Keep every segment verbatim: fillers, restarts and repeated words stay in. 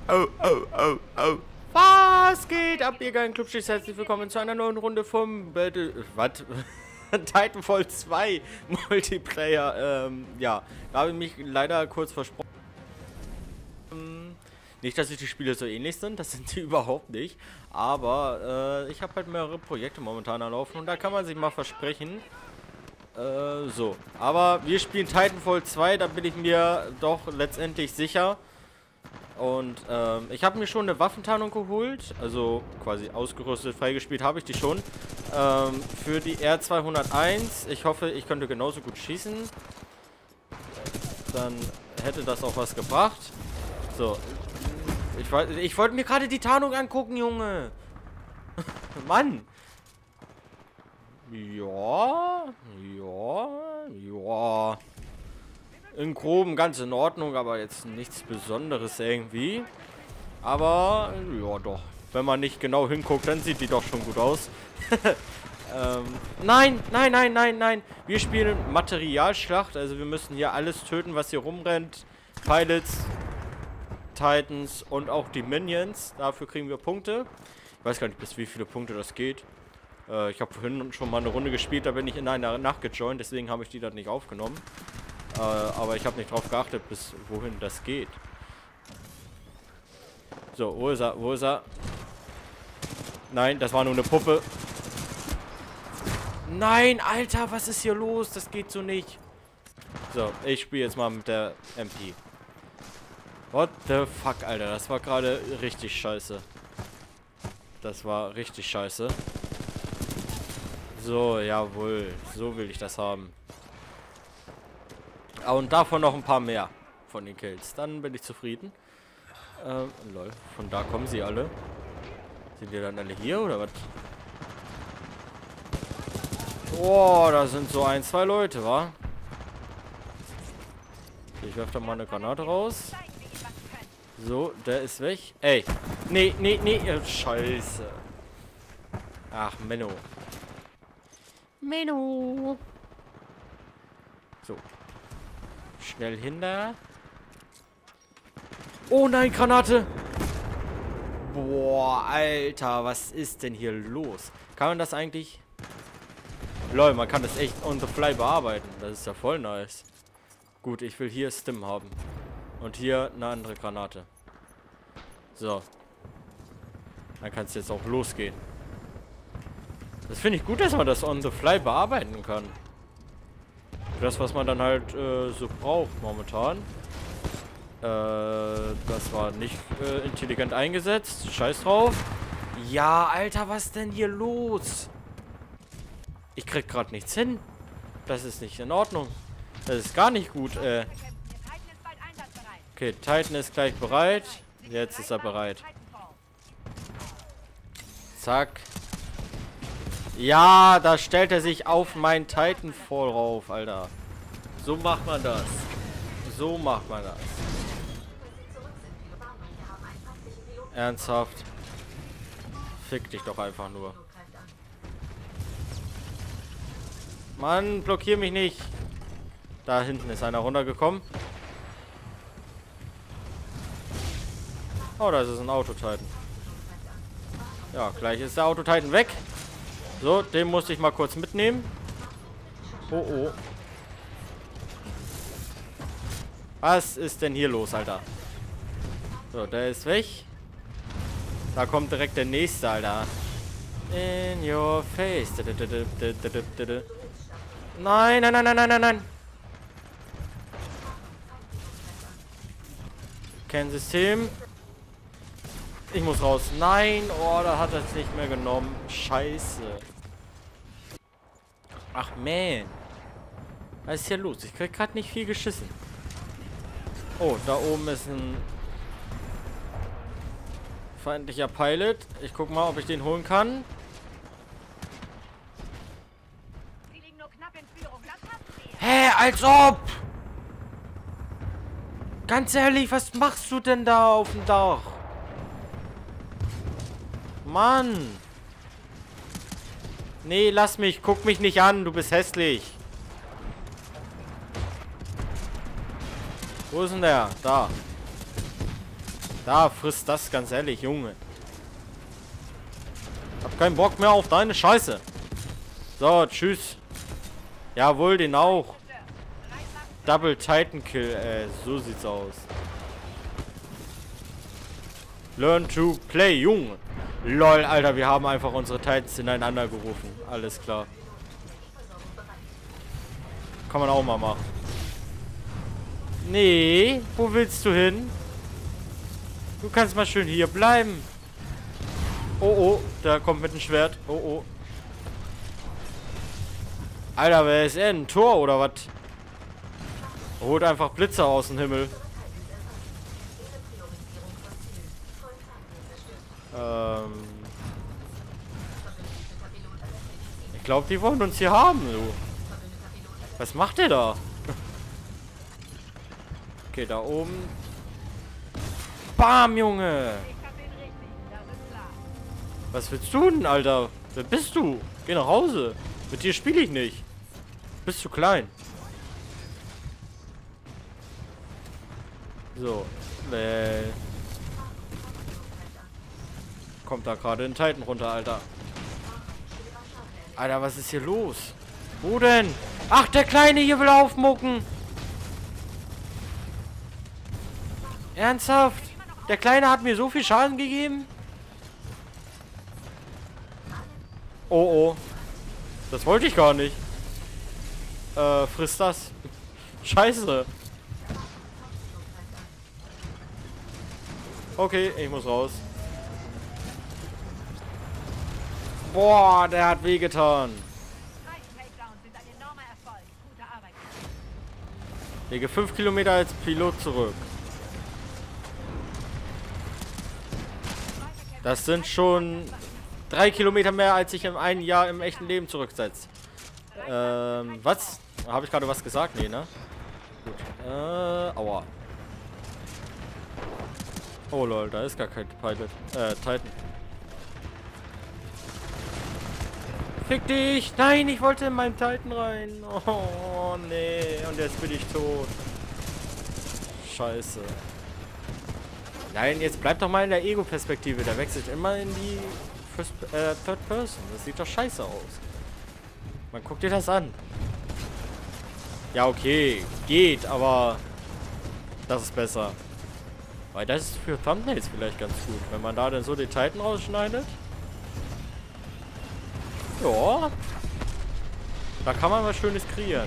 Oh, oh, oh, oh. Was geht ab, ihr geilen Clubschichts? Herzlich willkommen zu einer neuen Runde vom Battle... Was? Titanfall zwei Multiplayer. Ähm, ja, da habe ich mich leider kurz versprochen. Nicht, dass sich die Spiele so ähnlich sind, das sind sie überhaupt nicht. Aber äh, ich habe halt mehrere Projekte momentan laufen und da kann man sich mal versprechen. Äh, so. Aber wir spielen Titanfall zwei, da bin ich mir doch letztendlich sicher. Und ähm, ich habe mir schon eine Waffentarnung geholt, also quasi ausgerüstet, freigespielt habe ich die schon. Ähm, für die R zweihunderteins. Ich hoffe, ich könnte genauso gut schießen. Dann hätte das auch was gebracht. So. Ich, ich wollte mir gerade die Tarnung angucken, Junge. Mann. Ja. Ja. Ja. Im Groben ganz in Ordnung, aber jetzt nichts Besonderes irgendwie. Aber, ja doch. Wenn man nicht genau hinguckt, dann sieht die doch schon gut aus. ähm, nein, nein, nein, nein, nein. Wir spielen Materialschlacht. Also wir müssen hier alles töten, was hier rumrennt. Pilots, Titans und auch die Minions. Dafür kriegen wir Punkte. Ich weiß gar nicht, bis wie viele Punkte das geht. Äh, ich habe vorhin schon mal eine Runde gespielt. Da bin ich in einer Nacht gejoint. Deswegen habe ich die dann nicht aufgenommen. Äh, aber ich habe nicht drauf geachtet, bis wohin das geht. So, wo ist er? Wo ist er? Nein, das war nur eine Puppe. Nein, Alter, was ist hier los? Das geht so nicht. So, ich spiele jetzt mal mit der M P. What the fuck, Alter? Das war gerade richtig scheiße. Das war richtig scheiße. So, jawohl. So will ich das haben. Und davon noch ein paar mehr von den Kills. Dann bin ich zufrieden. Ähm, lol. Von da kommen sie alle. Sind die dann alle hier oder was? Oh, da sind so ein, zwei Leute, wa? Ich werfe da mal eine Granate raus. So, der ist weg. Ey. Nee, nee, nee. Scheiße. Ach, Menno. Menno. So. Schnell hinter. Oh nein, Granate. Boah, Alter, was ist denn hier los? Kann man das eigentlich... Lol, man kann das echt on the fly bearbeiten. Das ist ja voll nice. Gut, ich will hier Stim haben. Und hier eine andere Granate. So. Dann kann es jetzt auch losgehen. Das finde ich gut, dass man das on the fly bearbeiten kann. Das, was man dann halt äh, so braucht momentan. Äh, das war nicht äh, intelligent eingesetzt. Scheiß drauf. Ja, Alter, was ist denn hier los? Ich krieg gerade nichts hin. Das ist nicht in Ordnung. Das ist gar nicht gut. Äh. Okay, Titan ist gleich bereit. Jetzt ist er bereit. Zack. Ja, da stellt er sich auf meinen Titanfall rauf, Alter. So macht man das. So macht man das. Ernsthaft. Fick dich doch einfach nur. Mann, blockier mich nicht. Da hinten ist einer runtergekommen. Oh, da ist ein Auto-Titan. Ja, gleich ist der Auto-Titan weg. So, den musste ich mal kurz mitnehmen. Oh, oh. Was ist denn hier los, Alter? So, der ist weg. Da kommt direkt der nächste, Alter. In your face. Nein, nein, nein, nein, nein, nein, nein. Kein System. Ich muss raus. Nein, oh, da hat er es nicht mehr genommen. Scheiße. Ach, man. Was ist hier los? Ich krieg gerade nicht viel geschissen. Oh, da oben ist ein feindlicher Pilot. Ich guck mal, ob ich den holen kann. Hä, als ob! Ganz ehrlich, was machst du denn da auf dem Dach? Mann! Nee, lass mich. Guck mich nicht an. Du bist hässlich. Wo ist denn der? Da. Da, frisst das, ganz ehrlich, Junge. Hab keinen Bock mehr auf deine Scheiße. So, tschüss. Jawohl, den auch. Double Titan Kill, äh, so sieht's aus. Learn to play, Junge. Lol, Alter, wir haben einfach unsere Titans ineinander gerufen. Alles klar. Kann man auch mal machen. Nee, wo willst du hin? Du kannst mal schön hier bleiben. Oh, oh, der kommt mit dem Schwert. Oh, oh. Alter, wer ist er? Ein Tor oder was? Holt einfach Blitze aus dem Himmel. Ähm. Ich glaube, die wollen uns hier haben, du. Was macht der da? Okay, da oben. Bam, Junge! Was willst du denn, Alter? Wer bist du? Geh nach Hause. Mit dir spiele ich nicht. Bist zu klein. So. Äh. Kommt da gerade ein Titan runter, Alter. Alter, was ist hier los? Wo denn? Ach, der Kleine hier will aufmucken. Ernsthaft? Der Kleine hat mir so viel Schaden gegeben? Oh, oh. Das wollte ich gar nicht. Äh, frisst das. Scheiße. Okay, ich muss raus. Boah, der hat wehgetan. Lege fünf Kilometer als Pilot zurück. Das sind schon drei Kilometer mehr, als ich in einem Jahr im echten Leben zurücksetze. Ähm, was? Habe ich gerade was gesagt? Nee, ne? Gut. Äh, aua. Oh lol, da ist gar kein Pilot. Äh, Titan. Fick dich! Nein, ich wollte in meinen Titan rein. Oh, nee. Und jetzt bin ich tot. Scheiße. Nein, jetzt bleib doch mal in der Ego-Perspektive. Der wechselt immer in die First, äh, Third Person. Das sieht doch scheiße aus. Man guckt dir das an. Ja, okay. Geht, aber das ist besser. Weil das ist für Thumbnails vielleicht ganz gut. Wenn man da dann so den Titan rausschneidet. Ja. Da kann man was Schönes kreieren.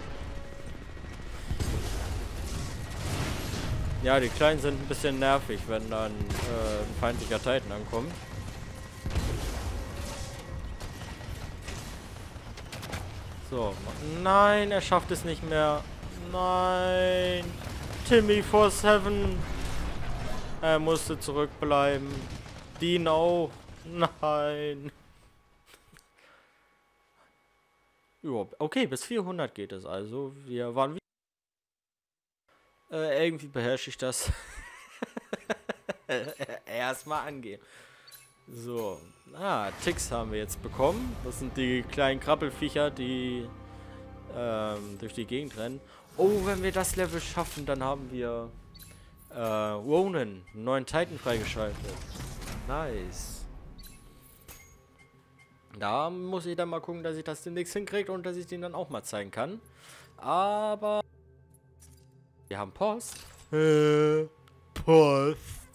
Ja, die Kleinen sind ein bisschen nervig, wenn dann äh, ein feindlicher Titan ankommt. So. Nein, er schafft es nicht mehr. Nein. Timmy vier sieben. Er musste zurückbleiben. Dean auch. Nein. Jo, okay, bis vierhundert geht es also. Wir waren äh, irgendwie beherrsche ich das. Erstmal angehen. So. Ah, Ticks haben wir jetzt bekommen. Das sind die kleinen Krabbelfiecher, die ähm, durch die Gegend rennen. Oh, wenn wir das Level schaffen, dann haben wir äh, Ronan, einen neuen Titan freigeschaltet. Nice. Da muss ich dann mal gucken, dass ich das demnächst hinkriege und dass ich den dann auch mal zeigen kann. Aber wir haben Post. Äh, Post.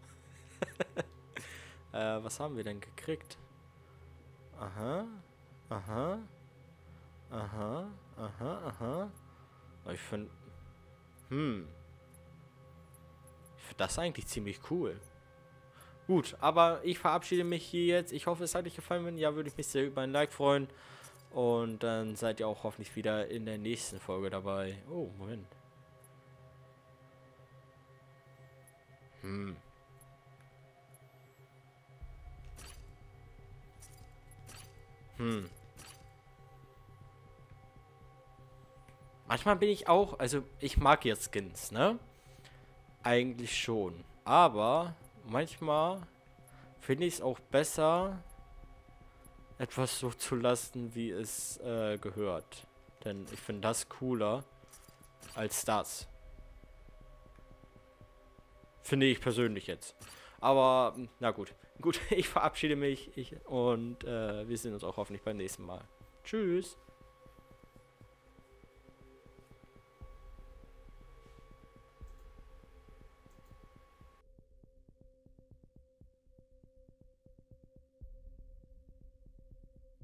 äh, was haben wir denn gekriegt? Aha. Aha. Aha. Aha. Aha. Ich finde... Hm. Ich finde das eigentlich ziemlich cool. Gut, aber ich verabschiede mich hier jetzt. Ich hoffe, es hat euch gefallen. Wenn ja, würde ich mich sehr über ein Like freuen. Und dann seid ihr auch hoffentlich wieder in der nächsten Folge dabei. Oh, Moment. Hm. Hm. Manchmal bin ich auch, also ich mag jetzt Skins, ne? Eigentlich schon. Aber manchmal finde ich es auch besser, etwas so zu lassen, wie es äh, gehört. Denn ich finde das cooler als das. Finde ich persönlich jetzt. Aber, na gut. Gut, ich verabschiede mich ich, und äh, wir sehen uns auch hoffentlich beim nächsten Mal. Tschüss.